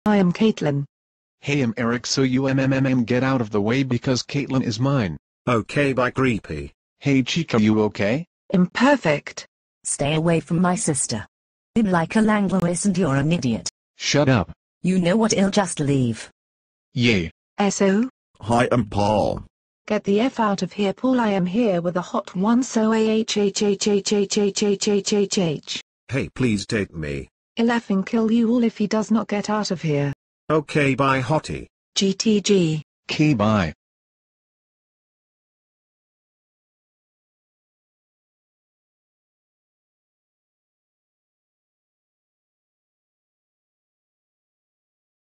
I am Caitlin. Hey, I'm Eric, so you get out of the way because Caitlin is mine. Okay, bye creepy. Hey Chica, you okay? Imperfect. Stay away from my sister. I'm like a language and you're an idiot. Shut up. You know what, I'll just leave. Yay. SO? Hi, I'm Paul. Get the F out of here, Paul. I am here with a hot one, so AHHHHHHHHHH. Hey, please take me. I'll effing kill you all if he does not get out of here. Okay, bye hottie. GTG. Okay, bye.